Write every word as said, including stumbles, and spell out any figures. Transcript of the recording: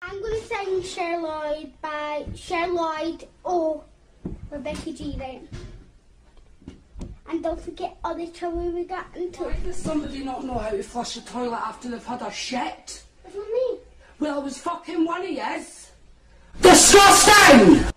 I'm going to sing Cher Lloyd by Cher Lloyd or Rebecca G. Then. And don't forget all the trouble we got into. Why does somebody not know how to flush a toilet after they've had a shit? What do you mean? Well, it was fucking one of yous. Disgusting!